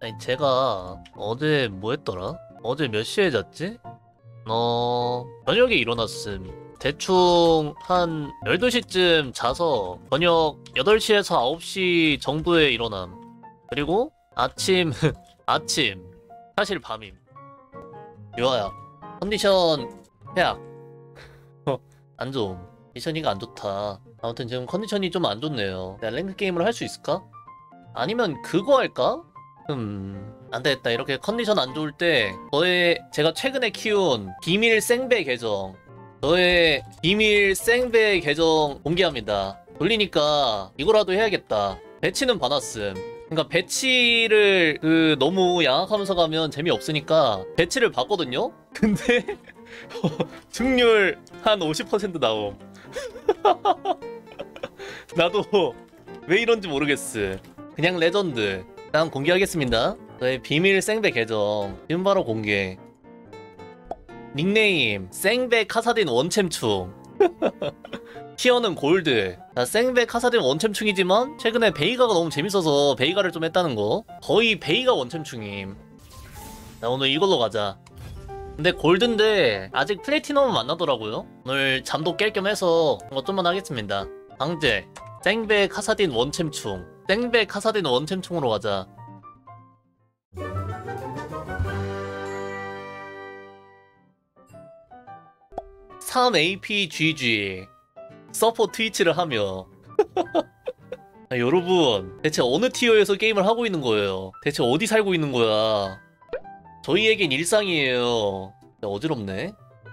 아니 제가 어제 뭐 했더라? 어제 몇 시에 잤지? 저녁에 일어났음. 대충 한 12시쯤 자서 저녁 8시에서 9시 정도에 일어남. 그리고 아침 아침 사실 밤임. 유아야 컨디션 해악. 안 좋음. 컨디션이가 안 좋다. 아무튼 지금 컨디션이 좀 안 좋네요. 내가 랭크 게임을 할 수 있을까? 아니면 그거 할까? 안 되겠다. 이렇게 컨디션 안 좋을 때 제가 최근에 키운 비밀 생배 계정, 저의 비밀 생배 계정 공개합니다. 돌리니까 이거라도 해야겠다. 배치는 봐놨음. 그러니까 배치를 너무 양악하면서 가면 재미없으니까 배치를 봤거든요? 근데 승률 한 50% 나옴. 나도 왜 이런지 모르겠어. 그냥 레전드. 일단 공개하겠습니다. 저의 비밀 생배 계정 지금 바로 공개. 닉네임 생배 카사딘 원챔충. 티어는 골드. 자, 생배 카사딘 원챔충이지만 최근에 베이가가 너무 재밌어서 베이가를 좀 했다는 거. 거의 베이가 원챔충임. 자, 오늘 이걸로 가자. 근데 골드인데 아직 플래티넘은 만나더라고요. 오늘 잠도 깰 겸 해서 이것 좀만 하겠습니다. 강제 생배 카사딘 원챔충. 생배 카사딘 원챔충으로 가자. (3APGG) 서포 트위치를 하며 아, 여러분 대체 어느 티어에서 게임을 하고 있는 거예요? 대체 어디 살고 있는 거야? 저희에겐 일상이에요. 어지럽네.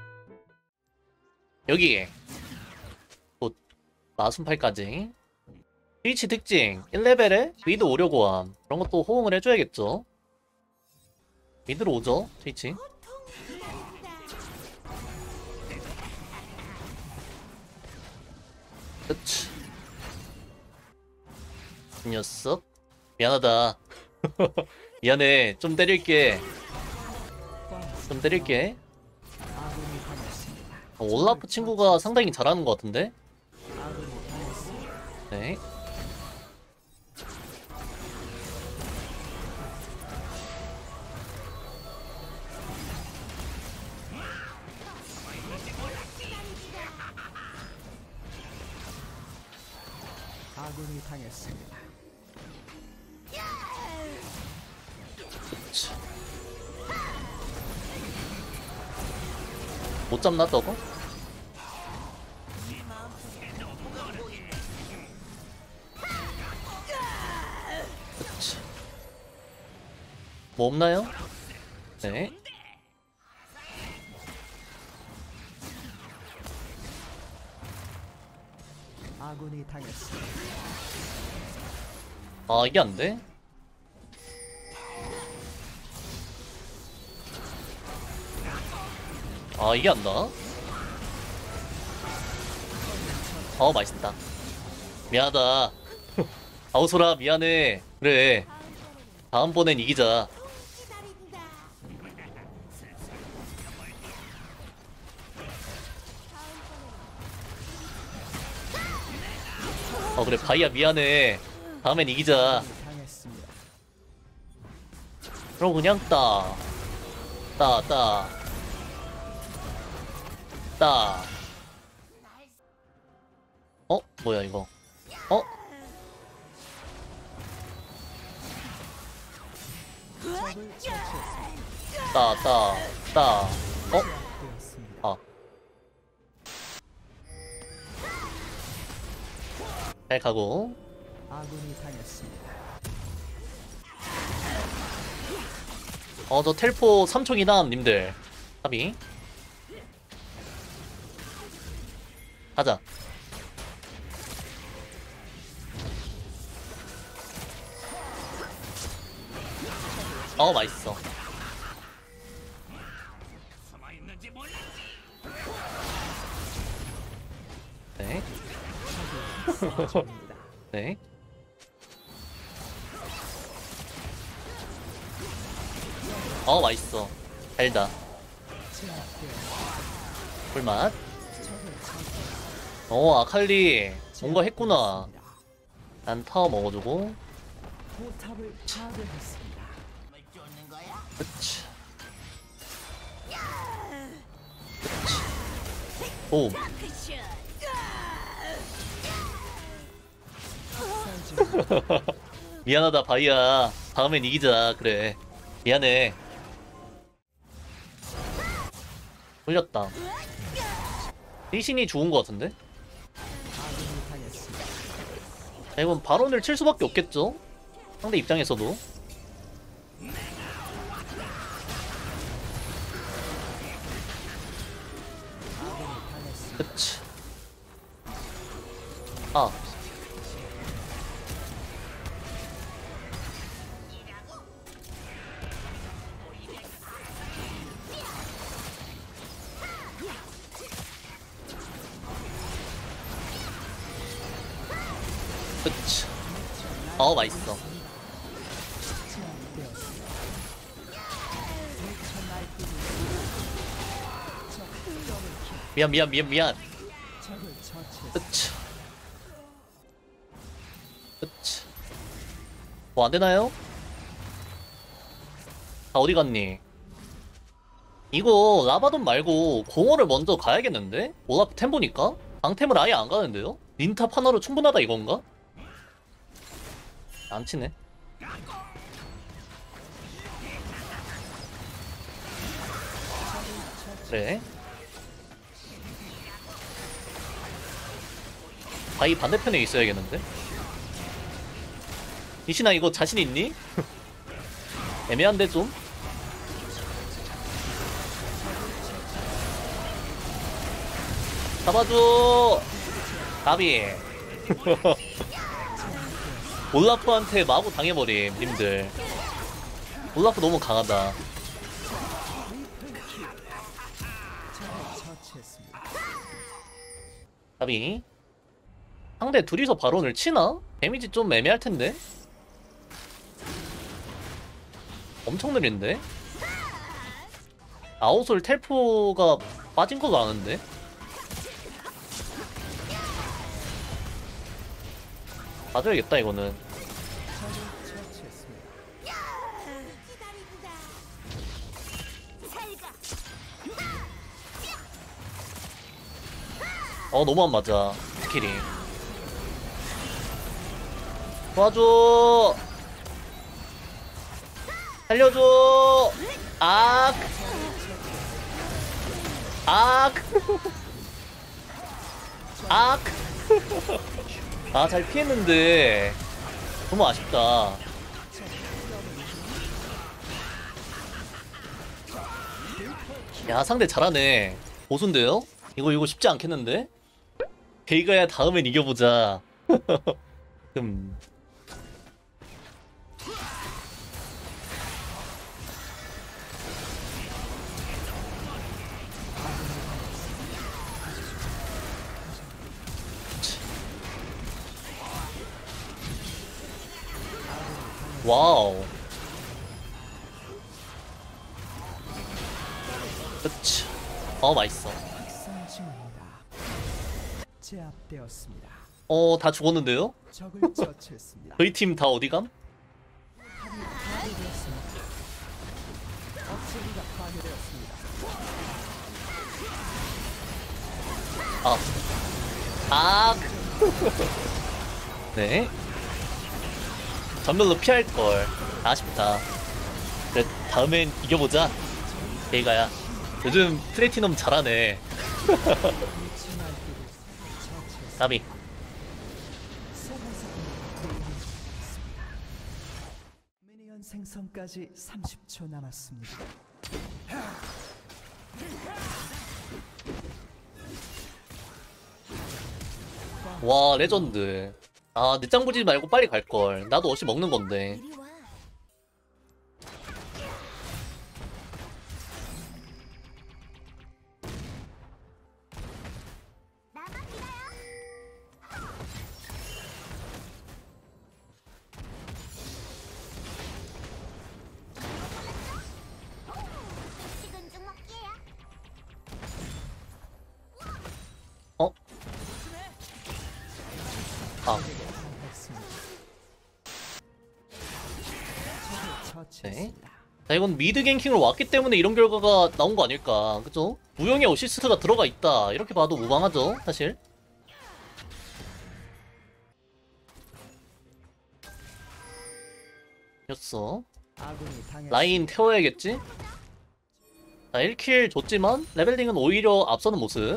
여기 또 마순팔까지. 트위치 특징 1레벨에 미드 오려고 함. 그런 것도 호응을 해줘야겠죠. 미드로 오죠 트위치. 그치. 이 녀석 미안하다. 미안해. 좀 때릴게. 올라프 친구가 상당히 잘하는 것 같은데? 네. 아군이 당했습니다. 그치. 못 잡나 저거? 그치. 뭐 없나요? 네. 아군이 당했습니다. 아 이게 안 돼? 아 이게 안 나? 맛있다. 미안하다. 아우소라 미안해. 그래. 다음번엔 이기자. 그래 바이야 미안해. 다음엔 이기자. 당했습니다. 그럼 그냥 따. 뭐야 이거. 적을 처치했습니다. 따. 제압되었습니다. 잘 가고. 아군이 당했습니다. 저 텔포 3촉이다 님들. 합이 가자. 맛있어. 네. 네. 맛있어. 달다. 꿀맛. 아칼리 뭔가 했구나. 난 타워 먹어주고. 포탑을 파괴했습니다. 그치. 오. 미안하다 바이야. 다음엔 이기자. 그래. 미안해. 흘렸다. 리신이 좋은 것 같은데? 아군이 당했습니다. 자, 이건 바론을 칠 수밖에 없겠죠? 상대 입장에서도. 아군이 당했습니다. 그치. 아. 그치. 맛있어. 제압되었습니다. 미안. 적을 처치했습니다. 그치. 그치. 뭐 안되나요? 아 어디 갔니? 이거 라바돈 말고 공허를 먼저 가야겠는데? 올라프 템 보니까? 방템을 아예 안 가는데요? 린탑 하나로 충분하다 이건가? 안 치네. 그래. 바위 반대편에 있어야겠는데? 이신아 이거 자신 있니? 애매한데 좀? 잡아줘! 나비. 올라프한테 마구 당해버림, 님들. 올라프 너무 강하다. 적을 처치했습니다. 나비. 상대 둘이서 바론을 치나? 데미지 좀 애매할 텐데? 엄청 느린데? 아웃솔 텔포가 빠진 걸로 아는데? 맞아야겠다 이거는. 적을 처치했습니다. 너무 안 맞아 스킬이. 도와줘. 살려줘. 악. 악. 악. 아, 잘 피했는데 너무 아쉽다. 야, 상대 잘하네. 고수인데요? 이거 쉽지 않겠는데? 베이가야 다음엔 이겨보자. 와우. 그치. 맛있어. 학살 중입니다. 제압되었습니다. 다 죽었는데요? 적을 처치했습니다. 저희 팀 다 어디감? 파괴되었습니다. 억제기가 파괴되었습니다. 아. 네. 전멸로 피할걸. 아쉽다. 그래, 다음엔 이겨보자. 베이가야. 요즘 플래티넘 잘하네. 나비. 미니언 생성까지 30초 남았습니다. 와, 레전드. 아, 늦장 부지 말고 빨리 갈걸. 나도 어시 먹는 건데. 이리 와. 나만 믿어요. 식은 죽 먹기야. 어? 아, 했습니다. 적을 처치했습니다. 자, 이건 미드 갱킹으로 왔기 때문에 이런 결과가 나온 거 아닐까, 그죠? 무용의 어시스트가 들어가 있다, 이렇게 봐도 무방하죠, 사실. 였어. 아군이 당했습니다. 라인 태워야겠지? 자, 1킬 줬지만 레벨링은 오히려 앞서는 모습.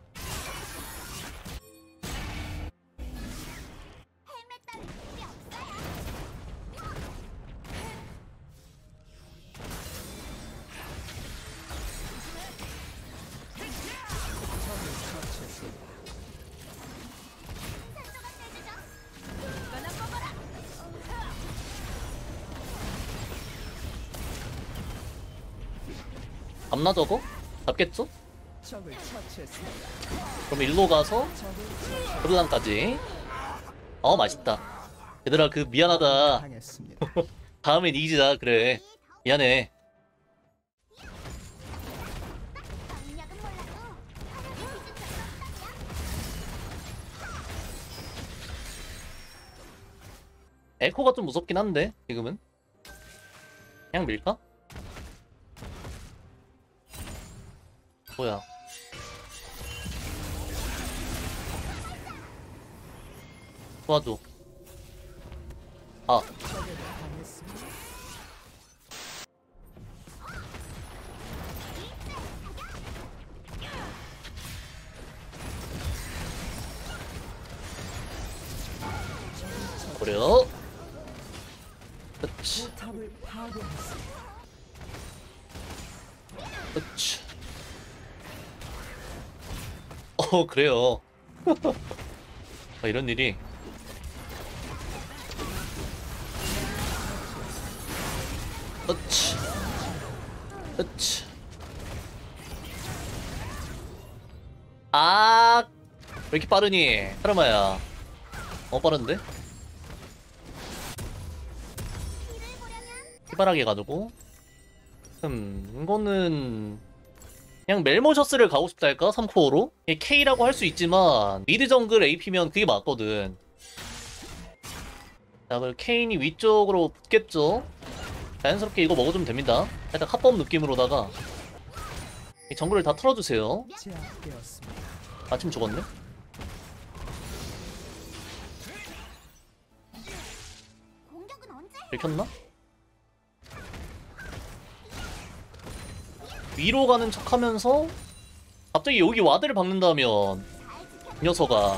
잡나 저거? 잡겠죠? 적을 처치했습니다. 그럼 일로 가서 브르랑까지. 맛있다. 얘들아, 그 미안하다. 당했습니다. 다음엔 이기자. 그래, 미안해. 강약은 몰라도 하늘의 빛은 에코가 좀 무섭긴 한데 지금은 그냥 밀까? 뭐야? 도와줘. 아, 적에게 당했습니다. 그래요. 그치, 포탑을 파괴했습니다. 그치. 그래요. 이런 일이. 그치, 그치. 아, 왜 이렇게 빠르니? 사람아야. 빠른데? 희발하게 가지고. 이거는 그냥 멜모셔스를 가고 싶다 할까? 3코어로? K라고 할 수 있지만 미드 정글 AP면 그게 맞거든. 자, 그럼 케인이 위쪽으로 붙겠죠? 자연스럽게 이거 먹어주면 됩니다. 약간 합법 느낌으로다가 이 정글을 다 털어주세요. 제압되었습니다. 마침 죽었네? 공격은 언제? 들켰나? 위로 가는 척 하면서 갑자기 여기 와드를 박는다면 이 녀석아.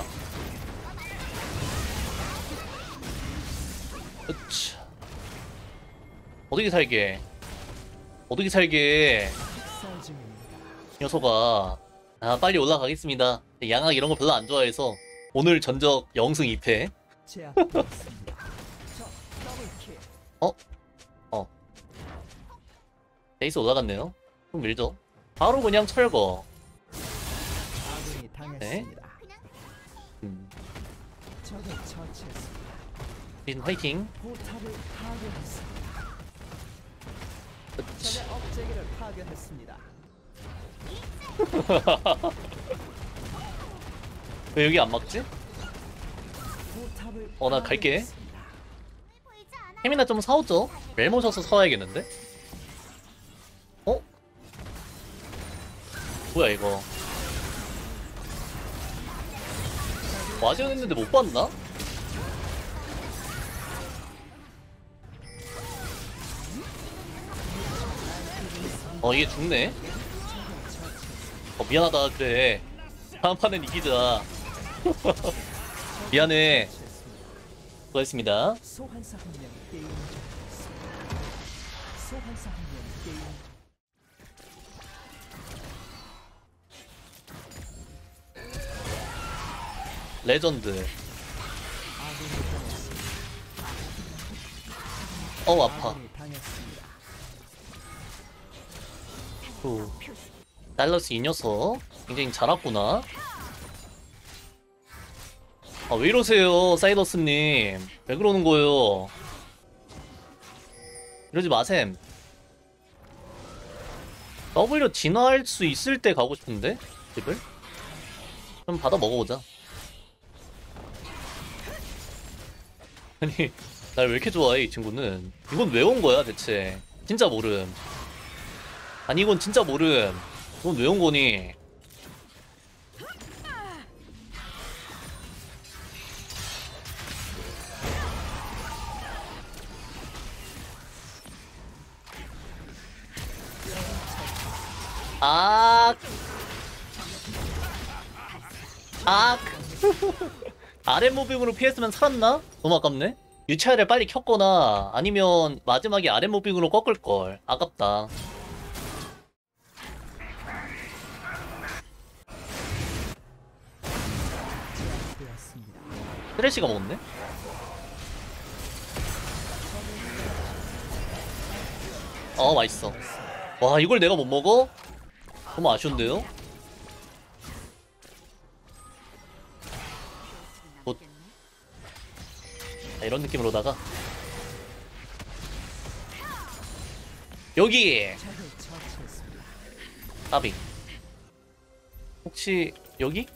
으치. 어떻게 살게? 어떻게 살게? 쌀 중입니다. 이 녀석아. 빨리 올라가겠습니다. 양악 이런 거 별로 안 좋아해서 오늘 전적 0승 2패. 제압되었습니다. 적 더블킬. 베이스 올라갔네요. 좀 밀죠. 바로 그냥 철거. 아군이 당했습니다. 적을 처치했습니다. 린 화이팅. 포탑을 파괴했습니다. 그치. 적의 업체계를 파괴했습니다. 왜 여기 안 막지? 포탑을 나 갈게. 파괴했습니다. 보이지 않아. 햄이나 좀 사오죠. 멜모셔서 사와야겠는데? 뭐야 이거? 와지언 했는데 못 봤나? 이게 죽네? 미안하다. 그래, 다음 판은 이기자. 미안해. 수고했습니다. 소환사 한 명 게임 중이었습니다. 소환사 한 명 게임 중. 레전드. 아군이 당했습니다. 아파. 아군이 당했습니다. 후. 달러스 이 녀석 굉장히 잘 왔구나. 왜 이러세요, 사이더스님? 왜 그러는 거예요? 이러지 마셈. W 진화할 수 있을 때 가고 싶은데? 집을? 좀 받아 먹어보자. 아니, 날 왜 이렇게 좋아해, 이 친구는? 이건 왜 온 거야, 대체? 진짜 모름. 아니 이건 진짜 모름. 넌 왜 온 거니? 아, 아, 아랫 무빙으로 피했으면 살았나? 너무 아깝네. 유차를 빨리 켰거나 아니면 마지막에 아랫 무빙으로 꺾을 걸. 아깝다. 되었습니다. 쓰레쉬가 먹었네. 맛있어. 와, 이걸 내가 못 먹어? 너무 아쉬운데요? 곧. 자, 이런 느낌으로다가 여기 적을 처치했습니다. 까비. 혹시 여기?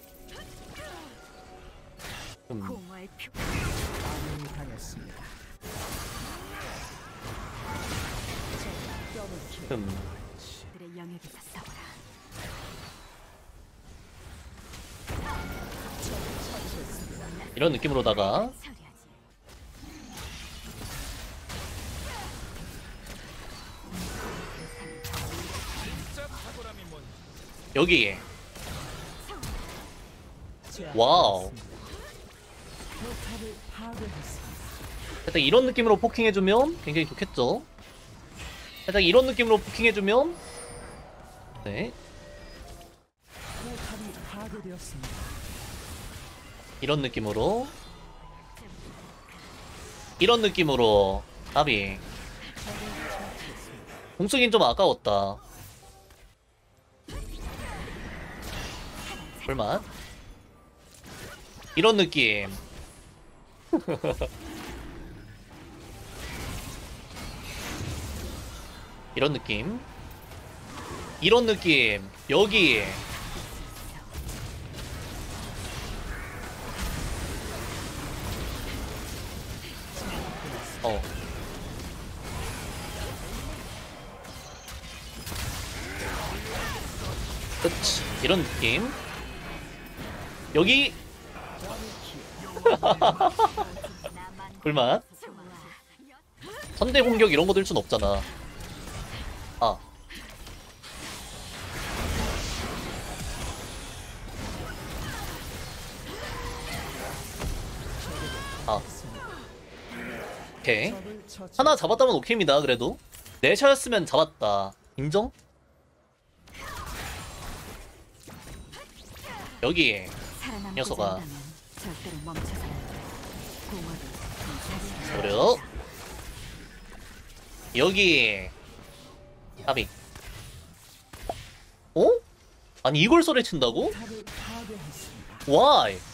아군이 당했습니다. 더블킬. 들의 영역에서 싸워라. 이런 느낌으로다가 처리하지. 여기 와우. 포탑을 파괴했습니다. 살짝 이런 느낌으로 포킹해주면 굉장히 좋겠죠? 살짝 이런 느낌으로 포킹해주면 네, 포탑이 파괴되었습니다. 이런 느낌으로 이런 느낌으로 까비. 공수긴 좀 아까웠다. 불맛 이런 느낌. 이런 느낌. 이런 느낌. 여기 그치. 이런 느낌. 여기 불맛. 선대 공격 이런 거 들 순 없잖아. 아. 아. 오케이. 적을 처치. 하나 잡았다면 오케이입니다. 그래도 넷이었으면 잡았다. 인정? 여기 살아남고자 녀석아. 한다면 절대로 멈춰서는 안 돼. 공허도 그 자신을 그래요? 여기 까비. 어? 아니 이걸 소리 친다고? 포탑을 파괴했습니다. Why?